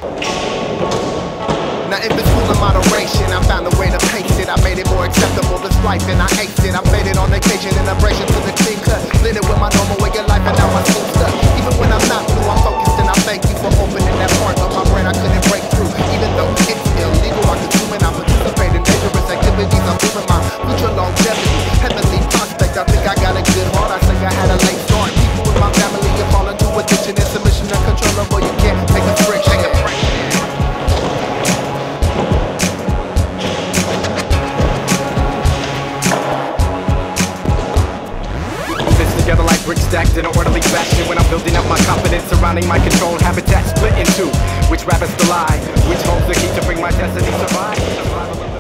Now if it's full of moderation, I found a way to pace it. I made it more acceptable, this life, and I aced it. I played it on occasion in abrasion to the clean cut. Lit it with my normal way of life, and now I'm still stuck. Even when I'm not blue, I'm focused, and I thank you for opening that part of my brain I couldn't break through. Even though it's illegal, I consume and I participate in dangerous activities. I'm living my future longevity, heavenly prospect. I think I got a good heart, I think I had a late start. People in my family have fallen to addiction and submission uncontrollable. You can't take a friction. Together like bricks stacked in an orderly fashion. When I'm building up my confidence surrounding my controlled habitat, split in two. Which rappers to lie, which holds the key to bring my destiny survive.